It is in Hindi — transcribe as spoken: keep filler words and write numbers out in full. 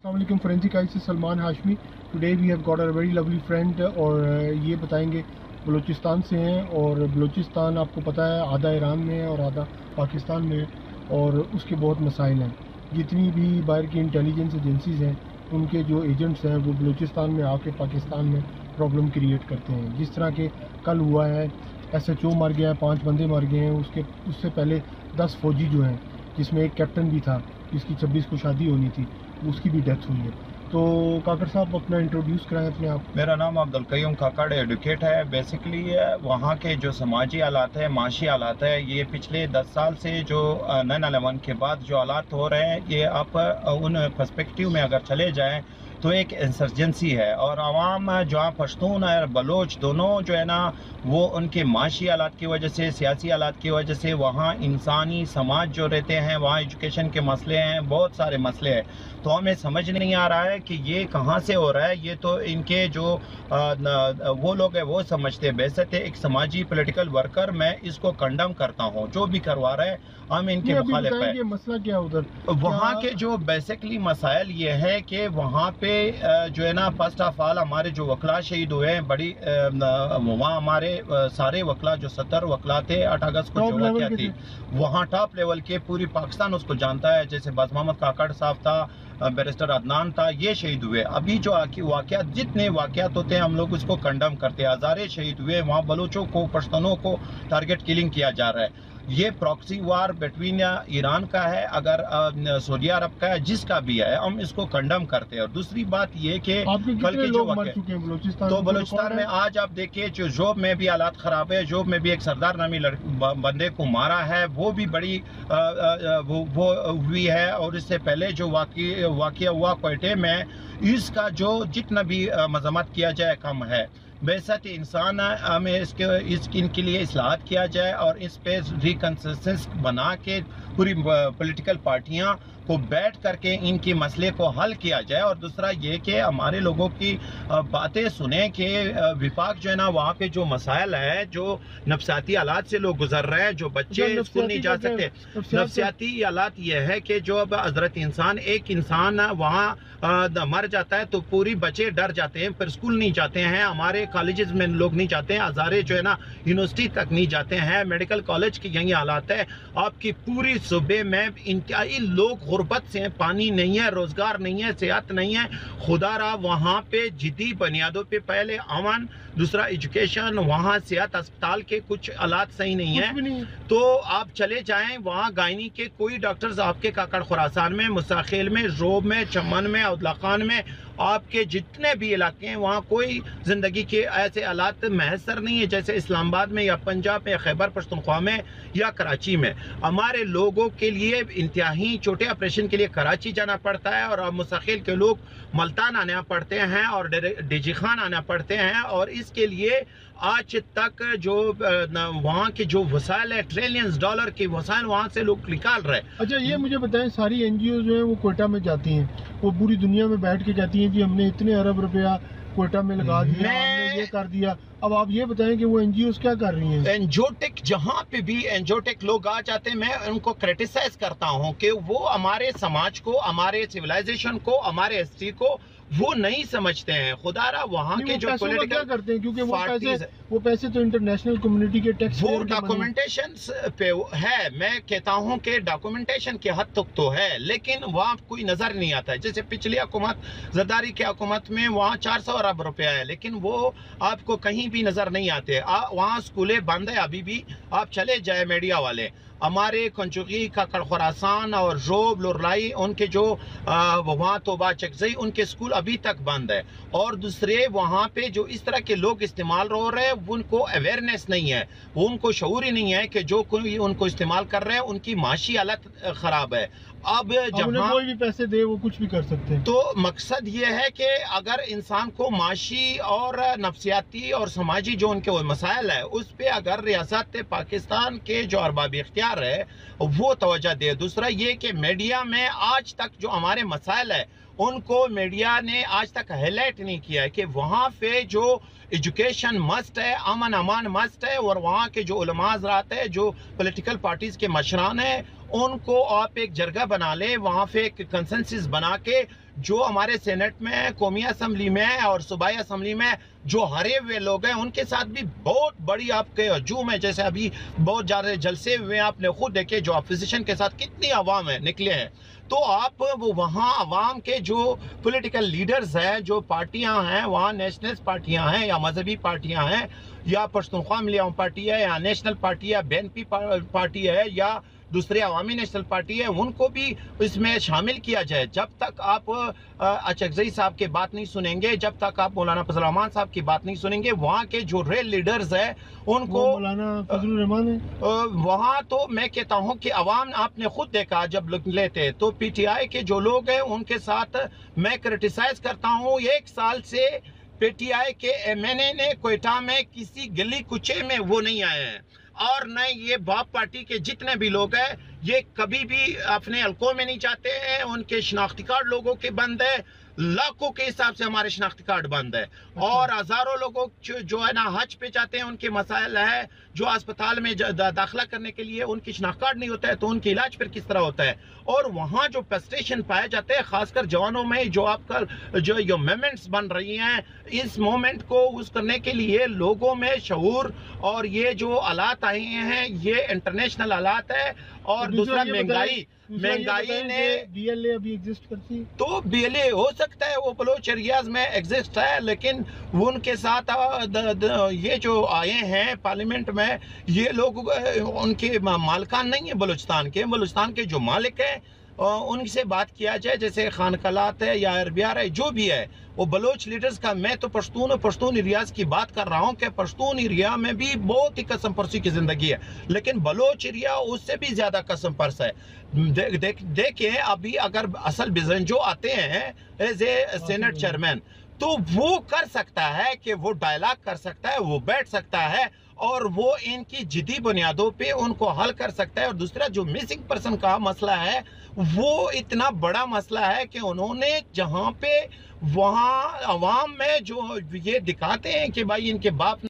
अस्सलामुअलैकुम फोरेंसिक आई से Salman Hashmi. Today we have got a very lovely friend और ये बताएंगे बलूचिस्तान से हैं और बलूचिस्तान आपको पता है आधा ईरान में है और आधा पाकिस्तान में है और उसके बहुत मसाइल हैं। जितनी भी बाहर की इंटेलिजेंस एजेंसीज़ हैं उनके जो एजेंट्स हैं वो बलूचिस्तान में आके पाकिस्तान में प्रॉब्लम क्रिएट करते हैं। जिस तरह के कल हुआ है, एस एच ओ मर गया है, पाँच बंदे मर गए हैं, उसके उससे पहले दस फौजी जो हैं जिसमें एक कैप्टन भी था जिसकी छब्बीस को शादी होनी थी, उसकी भी डेथ हुई है। तो काकड़ साहब अपना इंट्रोड्यूस कराएं अपने आप। मेरा नाम अब्दुल कयूम काकड़ एडवोकेट है। बेसिकली वहाँ के जो समाजी हालात है, माशी हालात है, ये पिछले दस साल से जो नाइन अलेवन के बाद जो हालात हो रहे हैं, ये आप उन पर्सपेक्टिव में अगर चले जाएं तो एक इंसर्जेंसी है और आवाम जहाँ पश्तून और बलोच दोनों जो है ना वो उनके माशी हालात की वजह से, सियासी हालात की वजह से, वहाँ इंसानी समाज जो रहते हैं, वहाँ एजुकेशन के मसले हैं, बहुत सारे मसले हैं। तो हमें समझ नहीं आ रहा है कि ये कहाँ से हो रहा है। ये तो इनके जो आ, न, वो लोग हैं वो समझते हैं। वैसे एक समाजी पॉलिटिकल वर्कर मैं इसको कंडम करता हूँ, जो भी करवा रहे हैं हम इनके मुखालिफ है। ये मसला क्या उधर वहाँ के जो बेसिकली मसाइल ये है कि वहाँ पे जो है ना, फर्स्ट ऑफ ऑल हमारे जो वकला शहीद हुए हैं, बड़ी वहाँ हमारे सारे वकला जो सत्तर वकला थे आठ अगस्त को जो वाक़या थी, वहाँ टॉप लेवल के पूरी पाकिस्तान उसको जानता है। जैसे बस मोहम्मद काकड़ साहब था, बैरिस्टर अदनान था, ये शहीद हुए। अभी जो वाक़या, जितने वाक़यात होते हैं हम लोग उसको कंडम करते हैं। हज़ारे शहीद हुए, वहाँ बलूचों को, पश्तूनों को टारगेट किलिंग किया जा रहा है। ये प्रॉक्सी वार बिटवीन ईरान का है, अगर सऊदी अरब का है, जिसका भी है, हम इसको कंडम करते हैं। और दूसरी बात ये कि कल के जो मर चुके हैं बलूचिस्तान, तो बलूचिस्तान में आज आप देखिए जो जोब में भी हालात खराब है। जोब में भी एक सरदार नामी बंदे को मारा है, वो भी बड़ी आ, आ, वो, वो हुई है। और इससे पहले जो वाक़या हुआ क्वेटे में, इसका जो जितना भी मजम्मत किया जाए कम है। बेशक इंसान हमें इसके इस इनके लिए इस्लाहत किया जाए और इस पे रिकन्सिस्टेंस बना के पूरी पॉलिटिकल पार्टियां को बैठ करके इनकी मसले को हल किया जाए। और दूसरा ये कि हमारे लोगों की बातें सुने कि विफाक जो है ना, वहाँ पे जो मसाइल है, जो नफसियाती हालात से लोग गुजर रहे हैं, जो बच्चे स्कूल नहीं जा सकते, नफसियाती हालात ये है कि जो अब हजरत इंसान एक इंसान वहाँ मर जाता है तो पूरी बच्चे डर जाते हैं, फिर स्कूल नहीं जाते हैं, हमारे कॉलेजेस में लोग नहीं जाते हैं, हजारे जो है ना यूनिवर्सिटी तक नहीं जाते हैं, मेडिकल कॉलेज की यही हालात है। आपकी पूरी सूबे में इंतहाई लोग गुर्बत से हैं, पानी नहीं है, रोजगार नहीं है, सेहत नहीं है। खुदा रहा वहाँ पे जिद्दी बुनियादों पे पहले अमन, दूसरा एजुकेशन, वहाँ सेहत अस्पताल के कुछ हालात सही नहीं है। तो आप चले जाएं वहाँ गायनी के कोई डॉक्टर्स आपके काकड़ खुरासान में, मुसाखिल में, जोब में, चमन में, अब्दुल्ला खान में, आपके जितने भी इलाके हैं वहाँ कोई जिंदगी के ऐसे हालात मैसर नहीं है जैसे इस्लामाबाद में या पंजाब में या खैबर पख्तूनख्वा में या कराची में। हमारे लोगों के लिए इंतहाई छोटे ऑपरेशन के लिए कराची जाना पड़ता है और अब मुस्तकिल के लोग मुल्तान आना पड़ते हैं और डीजी खान आना पड़ते हैं। और इसके लिए आज तक जो वहाँ के जो वसाइल है, ट्रिलियंस डॉलर के वसाइल वहाँ से लोग निकाल रहे हैं। अच्छा ये मुझे बताएं, सारी एनजीओ जो है वो कोयटा में जाती हैं, वो पूरी दुनिया में बैठ के कहती हैं जी हमने इतने अरब रुपया कोयटा में लगा दिया, हमने ये कर दिया। अब आप ये बताएं कि वो एनजीओ क्या कर रही हैं? एनजियोटेक जहाँ पे भी एनजियोटेक लोग आ जाते हैं, मैं उनको क्रिटिसाइज करता हूँ कि वो हमारे समाज को, हमारे सिविलाइजेशन को, हमारे हिस्ट्री को वो नहीं समझते हैं। खुदारा वहाँ के जो पॉलिटिकल करते हैं, क्योंकि वो पैसे वो पैसे तो इंटरनेशनल कम्युनिटी के टैक्स, वो डॉक्यूमेंटेशन पे है। मैं कहता हूँ कि डॉक्यूमेंटेशन के हद तक तो है, लेकिन वहाँ कोई नजर नहीं आता है। जैसे पिछली हुकूमत, जरदारी की हुकूमत में वहाँ चार सौ अरब रुपया है, लेकिन वो आपको कहीं भी नजर नहीं आते। वहाँ स्कूलें बंद है अभी भी, आप चले जाए मीडिया वाले। हमारे कंचुकी काकड़ खुरासान और जोब लोरलाई, उनके जो वहाँ तोबा चकजई, उनके स्कूल अभी तक बंद है। और दूसरे वहाँ पे जो इस तरह के लोग इस्तेमाल हो रहे हैं, उनको अवेयरनेस नहीं है, वो उनको शऊर ही नहीं है कि जो कोई उनको इस्तेमाल कर रहे हैं उनकी माशी हालत खराब है। अब जहाँ कोई भी पैसे दे वो कुछ भी कर सकते हैं। तो मकसद ये है कि अगर इंसान को माशी और नफसियाती और समाजी जो उनके मसाइल है, उस पर अगर रियासत पाकिस्तान के जो अरबाब इख्तियार है वो तवज्जो दे। दूसरा ये कि मीडिया में आज तक जो हमारे मसाइल है उनको मीडिया ने आज तक हाईलाइट नहीं किया है कि वहाँ पे जो एजुकेशन मस्ट है, अमन अमान मस्ट है, और वहाँ के जो उलमा हज़रात है, जो पॉलिटिकल पार्टीज के मशरान है, उनको आप एक जगह बना ले, वहाँ पे एक कंसेंसस बना के जो हमारे सेनेट में, कौमी असम्बली में और सूबाई असम्बली में जो हरे हुए लोग हैं, उनके साथ भी बहुत बड़ी आपके हजूम है। जैसे अभी बहुत ज़्यादा जलसे हुए हैं, आपने खुद देखे जो अपोजिशन के साथ कितनी आवाम है निकले हैं। तो आप वो वहाँ आवाम के जो पॉलिटिकल लीडर्स हैं, जो पार्टियां हैं वहाँ, नेशनलिस्ट पार्टियां हैं या मजहबी पार्टियां हैं या पश्तूनख्वा मिलियाम पार्टी है या नेशनल पार्टी है, बीएनपी पार्टी है या दूसरे अवामी नेशनल पार्टी है, उनको भी इसमें शामिल किया जाए। जब तक आप अचकजई साहब की बात नहीं सुनेंगे, जब तक आप मौलाना फजल रहमान साहब की बात नहीं सुनेंगे, वहाँ के जो रेल लीडर्स हैं उनको, मौलाना फजल रहमान है वहाँ तो मैं कहता हूँ कि अवाम, आपने खुद देखा जब लेते तो पीटीआई के जो लोग हैं उनके साथ मैं क्रिटिसाइज करता हूँ। एक साल से पीटीआई के एमएनए ने कोयटा में किसी गली कुचे में वो नहीं आए हैं, और न ये बाप पार्टी के जितने भी लोग हैं ये कभी भी अपने हल्कों में नहीं जाते हैं। उनके शनाख्ती कार्ड लोगों के बंद है, लाखों के हिसाब से हमारे शनाख्ती कार्ड बंद है, और हजारों लोगों जो है ना हज पे जाते हैं, उनके मसाइल है, जो अस्पताल में दाखिला करने के लिए उनकी शनाख्त कार्ड नहीं होता है, तो उनकी इलाज फिर किस तरह होता है। और वहाँ जो पेस्टेशन पाए जाते हैं, खासकर जवानों में, जो आपका जो ये मूवमेंट्स बन रही हैं, इस मोमेंट को उस करने के लिए लोगों में शऊर, और ये जो हालात आए हैं ये इंटरनेशनल हालात है। और दूसरा महंगाई महंगाई ने बीएलए अभी एग्जिस्ट करती है, तो बीएलए हो सकता है वो बलोच एरियाज में एग्जिस्ट है, लेकिन उनके साथ द, द, ये जो आए हैं पार्लियामेंट में, ये लोग उनके मालिकान नहीं है बलूचिस्तान के। बलूचिस्तान के जो मालिक हैं उनसे बात किया जाए, जैसे खान कलात है या अरबियार है, जो भी है वो बलोच लीडर्स का। मैं तो पश्तून पश्तून एरियाज की बात कर रहा हूँ कि पश्तून एरिया में भी बहुत ही कसम परसी की जिंदगी है, लेकिन बलोच एरिया उससे भी ज्यादा कसम परस है। देख देख देखिए अभी अगर असल बिजन जो आते हैं एज ए सेनेट चेयरमैन, तो वो कर सकता है कि वो डायलॉग कर सकता है, वो बैठ सकता है और वो इनकी जिद्दी बुनियादों पे उनको हल कर सकता है। और दूसरा जो मिसिंग पर्सन का मसला है, वो इतना बड़ा मसला है कि उन्होंने जहां पे वहां अवाम में जो ये दिखाते हैं कि भाई इनके बाप